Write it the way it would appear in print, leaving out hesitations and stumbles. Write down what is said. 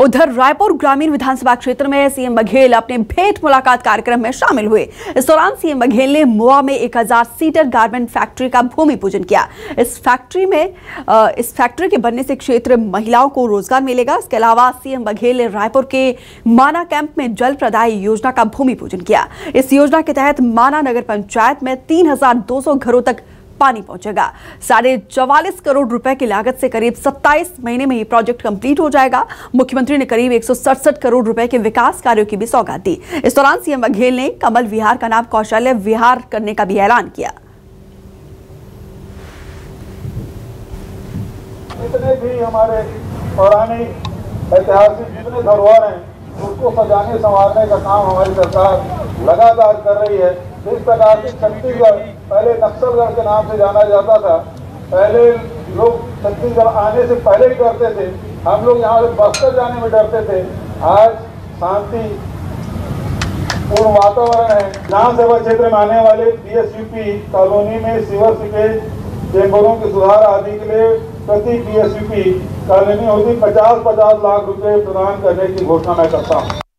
उधर रायपुर ग्रामीण विधानसभा क्षेत्र में सीएम बघेल अपने भेंट मुलाकात कार्यक्रम में शामिल हुए। इस दौरान सीएम बघेल ने मुआ में 1000 सीटर गारमेंट फैक्ट्री का भूमि पूजन किया। इस फैक्ट्री के बनने से क्षेत्र में महिलाओं को रोजगार मिलेगा। इसके अलावा सीएम बघेल ने रायपुर के माना कैंप में जल प्रदाय योजना का भूमि पूजन किया। इस योजना के तहत माना नगर पंचायत में 3200 घरों तक पानी पहुंचेगा। 44.5 करोड़ रुपए की लागत से करीब 27 महीने में ये प्रोजेक्ट कंप्लीट हो जाएगा। मुख्यमंत्री ने करीब 167 करोड़ रुपए के विकास कार्यों की भी सौगात दी। इस दौरान सीएम बघेल ने कमल विहार का नाम कौशल्य विहार करने का भी ऐलान किया। जितने भी हमारे पौराणिक ऐतिहासिक जितने धरोहर हैं उसको सजाने संवारने का काम हमारी सरकार लगातार कर रही है। इस प्रकार से छत्तीसगढ़ पहले नक्सलगढ़ के नाम से जाना जाता था। पहले लोग छत्तीसगढ़ आने से पहले ही डरते थे। हम लोग यहाँ से बस्तर जाने में डरते थे। आज शांति पूर्ण वातावरण है। विधानसभा क्षेत्र में आने वाले पीएसयूपी कॉलोनी में सीवर सीपेज चेंबरों के सुधार आदि के लिए प्रति पीएसयूपी कॉलोनी होती 50-50 लाख रुपए प्रदान करने की घोषणा मैं करता हूँ।